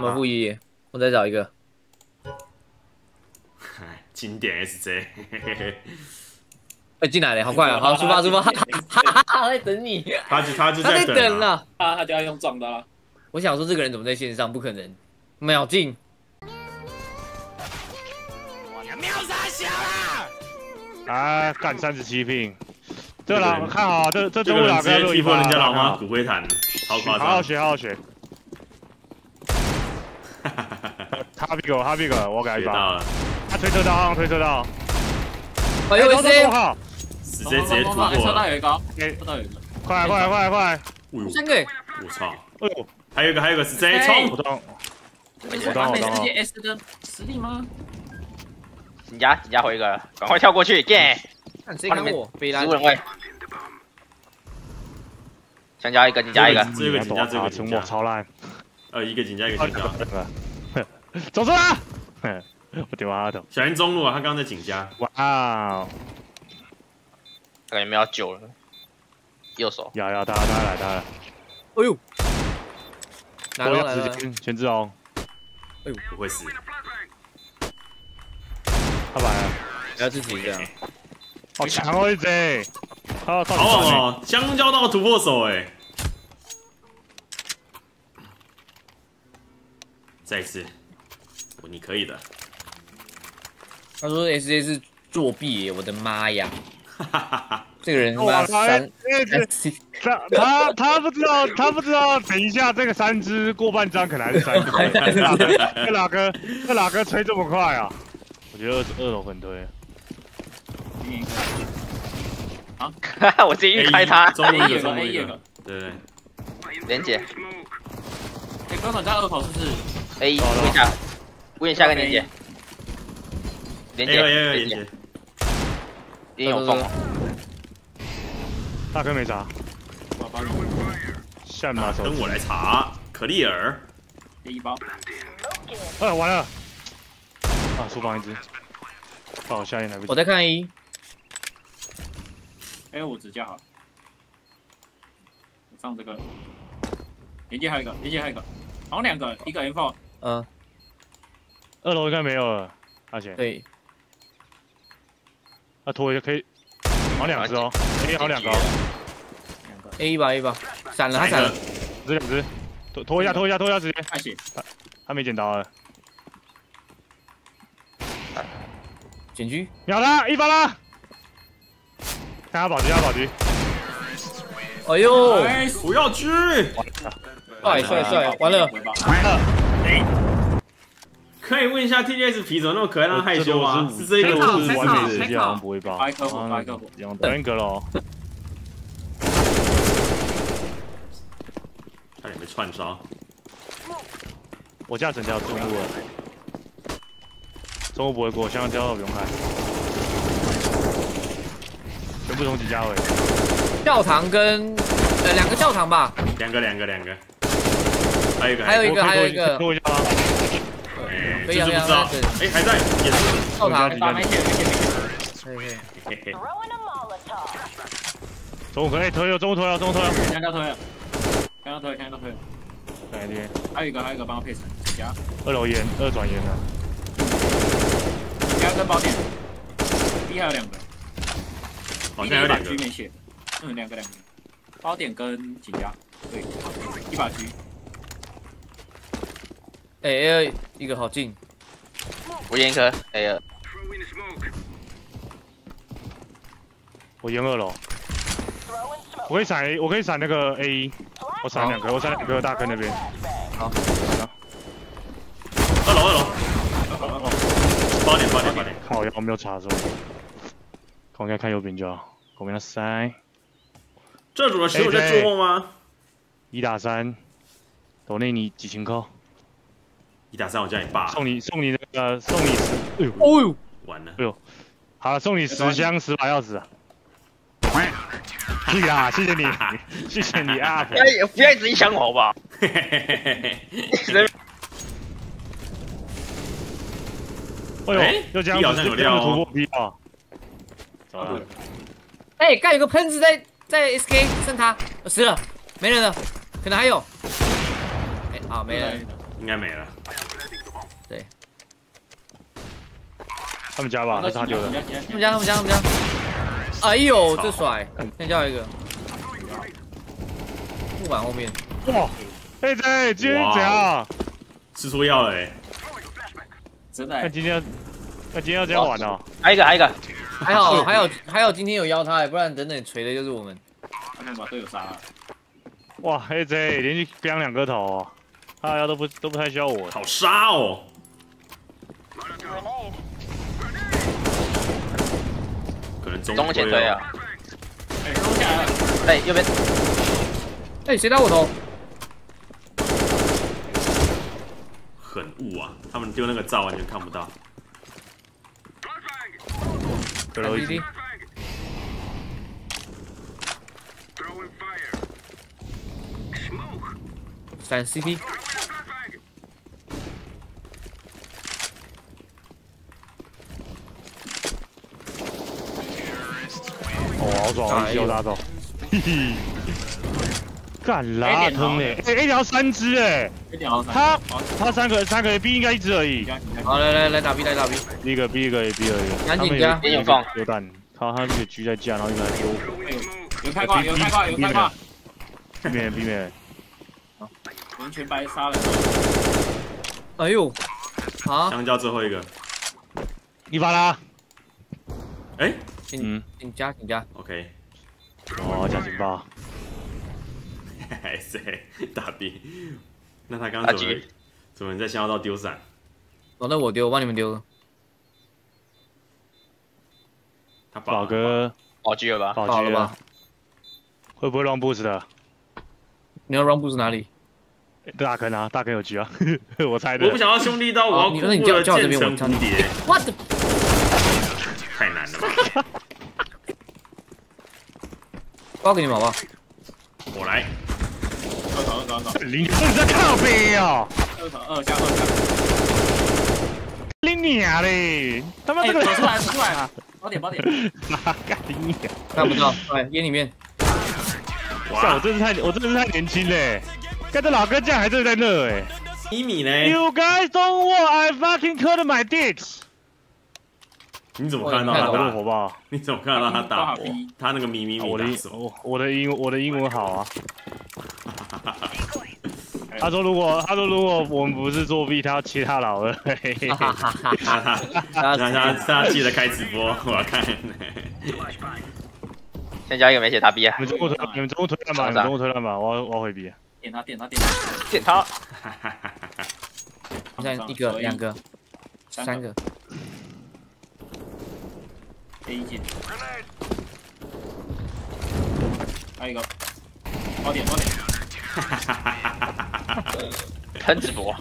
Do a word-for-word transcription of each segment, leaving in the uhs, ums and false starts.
我负一，我再找一个。 经典 S J， 哎，进来了，好快啊！好，出发出发，哈哈哈！在等你， 他就他就他在等等了。 他他就要用撞的啦。 我想说这个人怎么在线上？不可能，秒进。 秒杀小啦！ 啊，干三十七拼，这老看好，这这中路老直接踢破人家老妈骨灰坛，超夸张。 好好学，好好学。哈比狗，哈比狗，我给他一把。他推车道，推车道。 哎呦 ，S A， 直接直接突破了。 车道有一个，车道有一个。 快快快快！ 三个。 我操！ 哎呦， 还有一个，还有一个是 Z 冲。 我当， 我当，我当。世界 S 的实力吗？ 紧加紧加回一个了，赶快跳过去 ，get！ 看谁看我？北蓝。 十五人位。先加一个，你加一个。 这个紧加，这个紧加。 超烂。 呃，一个紧加，一个紧加。 走出来！我丢他头。 小心中路啊，他刚刚在紧加。 哇哦！ 感觉没有救了。右手。 要要，他他来他来。 哎呦！来了来了，全自哦。 哎呦， 不会死。 他来了， 要自己这样。 好强哦，一 J。好好哦，香蕉到突破手哎。再一次。你可以的。 他说 S J 是作弊耶，我的妈呀！这个人他妈三， 他他他不知道，他不知道，等一下这个三只过半张可能还是三只。这哪个这哪个吹这么快啊？我觉得二二楼很推。 啊！我直接预开他。 中路一个，中路一个。对对。 连姐。 哎，刚才在二头是不是 ？A 一，问一下。问一下个连姐，连姐， 连姐， 连有风。 大哥没查，下面拿手。 等我来查，可丽尔。 第一包。 哎，完了！啊，书房一只。哦，下一来不及。 我在看一。 哎，我指甲好。我上这个。连接还有一个，连接还有一个，好像两个，一个 M 四。 嗯。 二楼应该没有了，阿贤。 对。 啊，拖一下可以，好两只哦 ，A 好两个。 A 一把 A 一把，闪了他闪了， 这两只，拖拖一下拖一下拖一下直接。 太血， 他没捡到了。 捡狙， 秒他一发啦！看他保局，他保局。 哎呦， 不要狙！ 帅帅帅，完了完了，哎。 可以问一下 T G S 皮怎么那么可爱，让害羞吗？是这个是完美的世界，好像不会爆。 发一颗火，发一颗火， 等一个喽。 差点被串烧。 我家整条中路了，中路不会过，香蕉不用害。全部从几家位？ 教堂跟呃两个教堂吧。 两个两个两个。还有一个还有一个还有一个。 拖一下吗？ 这是不知道，哎，还在，也是教堂， 打没血，没血，没血。 嘿嘿。 中午可以推了，中午推了，中午推了。 香蕉推了，香蕉推，香蕉推了。 来这边。 还有一个，还有一个帮我配成加。 二楼烟，二转烟了。 加跟宝典。B 还有两个。 好像有两个。 没血。嗯，两个两个。宝典跟紧加，对，一把狙。 哎 A 二一个好近， 我烟一颗 A 二， 我烟二楼，我可以闪，我可以闪那个 A 一，我闪两颗，我闪两颗大坑那边。 好， 二楼二楼，八点八点八点， 看我我没有查错，我应该看右边就好，我跟他塞。 这组的十五在做梦吗？ 一打三，抖内你几千颗。 一打三，我叫你爸。 送你送你那个送你十，哎呦， 哦呦， 完了， 哎呦，好了，送你十箱十把钥匙啊！对啦，谢谢你，谢谢你啊！ 不要不要一直影响我好不好？ 哎呦，又这样子，又这样突破 P 啊！走了。 哎，刚有个喷子在在 S K， 剩他死了，没人了，可能还有。哎，好，没人。 应该没了。 对， 他们家吧，还是他丢的？ 他们家，他们家，他们家。哎呦，这甩！先叫一个。木板后面。 哇！哎这今天怎样？ 吃错药了哎！ 真的。 那今天，那今天要这样玩哦。 还有一个，还有一个。 还好，还有，还有，今天有邀他，不然等等锤的就是我们。 他们把队友杀了。 哇 ，A J 连续飙两个头、哦，大家都不都不太需要我。 好杀哦！可能中中前推啊！ 哎，攻下来了！ 哎，右边。 哎，谁打我头？ 很雾啊，他们丢那个罩完全看不到。 对了，一闪 C T。 哦，好爽，一球打走。嘿嘿。干拉坑嘞！哎 ，A 条三只哎，他他三个三个 B 应该一只而已。 好，来来来打 B 来打 B。 第一个 B 一个 A B 而已。 赶紧加， 有放丢蛋，他他那个狙在架，然后一个丢。 有开挂，有开挂，有开挂。 避免避免。 完全白杀了。 哎呦，啊！ 香蕉最后一个。 一发啦。 哎， 请请加请加。 OK。 哦，加警报。 还谁打 B？ 那他刚刚怎么怎么在香蕉道丢伞？ 哦，那我丢，我帮你们丢了。 他宝哥宝狙了吧？ 宝狙了吧？会不会 run boost 的？ 你要 run boost 哪里？ 大坑啊，大坑有狙啊！我猜的。 我不想要兄弟刀，我要那你叫叫这边我蝴蝶。 我的， 太难了吧！ 包给你们好不好？ 我来。 二场二场二场。 你在靠背哦。 二场二加二加。 你娘嘞！他妈这个走出来走出来！包点包点。 干你娘！ 看不到，哎，烟里面。 哇！我真是太我真的是太年轻嘞！看这老哥这样还真的在那哎。 一米呢 ？You guys don't want I fucking cut my dicks。 你怎么看到他打火爆？ 你怎么看到他打我？他那个咪咪咪我的我我的英我的英文好啊。他说如果他说如果我们不是作弊，他要切他老二。 他他他记得开直播，我要看。 先加一个没血打 B 啊！ 你们中午推，你们中午推烂吧，你们中午推烂吧，我要我要回 B。 点他点他点他点他！ 你看一个两个三个。 A 一进，还有一个，包点包点， 喷直播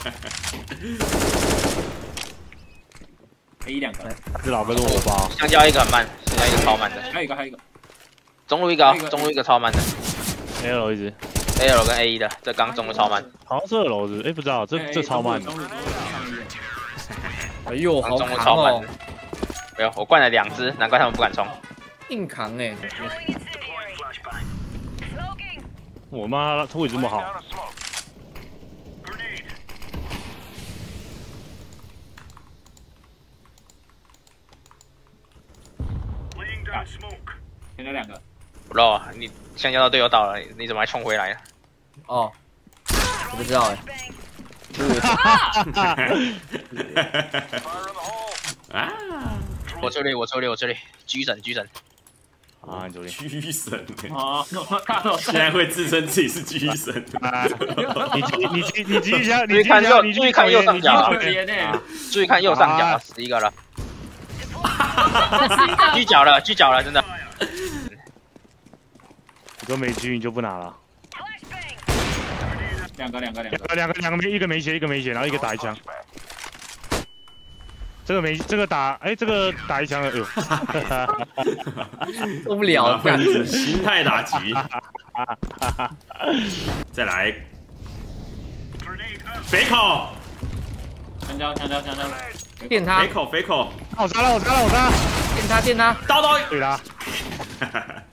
，A 一两个， 这老哥是火爆， 香蕉一个很慢，香蕉一个超慢的， 还有一个还有一个， 中路一个，中路一个超慢的 ，A 楼一直 ，A 楼跟 A 一的，这刚中路超慢， 好像是二楼是，哎不知道，这这超慢的， 哎呦，好中路扛超慢的。 哦！ 哎呦，我灌了两只，难怪他们不敢冲。 硬扛哎！ 我妈他位置这么好。 现在两个。 不漏啊，你香蕉的队友倒了，你怎么还冲回来了？ 哦，我不知道哎。 啊！ 我这里，我这里，我这里，狙神，狙神。 啊，你这里。 狙神。 哦，看到。 现在会自称自己是狙神。 你你你你继续讲， 注意看右，注意看右上角。注意看右上角，十一个了。狙角了，狙角了，真的。 你都没狙，你就不拿了。 两个，两个，两个，两个，两个没，一个没血，一个没血，然后一个打一枪。这个没，这个打，哎，这个打一枪了，哎呦， 受不了， 心态打击。再来，肥口， 香蕉，香蕉，香蕉， 电他， 肥口，肥口， 我杀了，我杀了，我杀了， 电他，电他， 刀刀， 对啦。